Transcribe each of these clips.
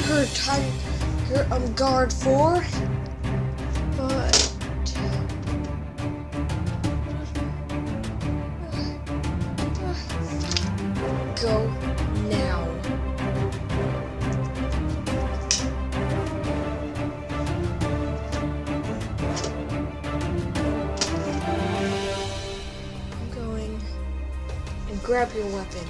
her time, her guard for, but go now. I'm going and grab your weapon.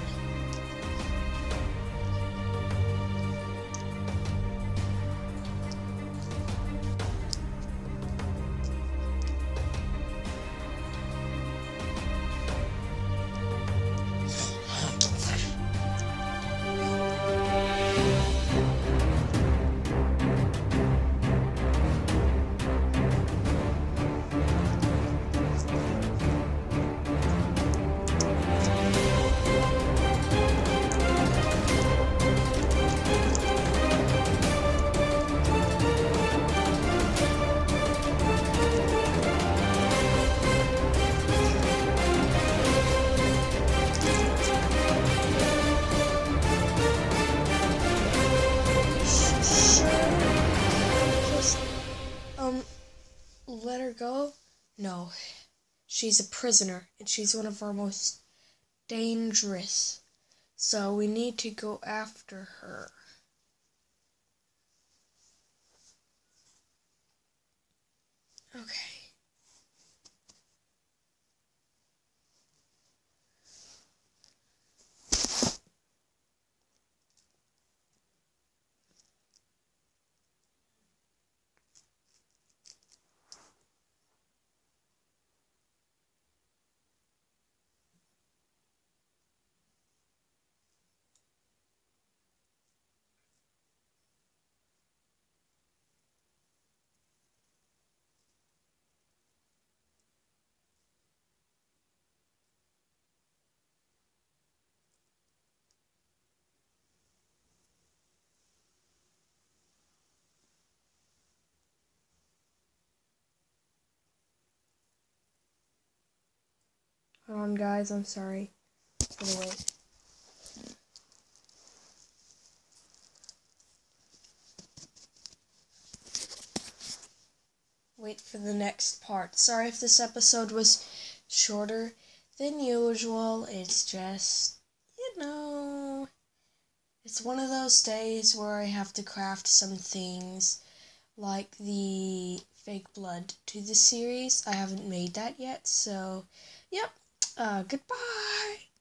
Let her go? No. She's a prisoner, and she's one of our most dangerous. So we need to go after her. Okay. Hold on, guys. I'm sorry for the wait. Wait for the next part. Sorry if this episode was shorter than usual. It's just, it's one of those days where I have to craft some things like the fake blood to the series. I haven't made that yet, so, yep. Goodbye.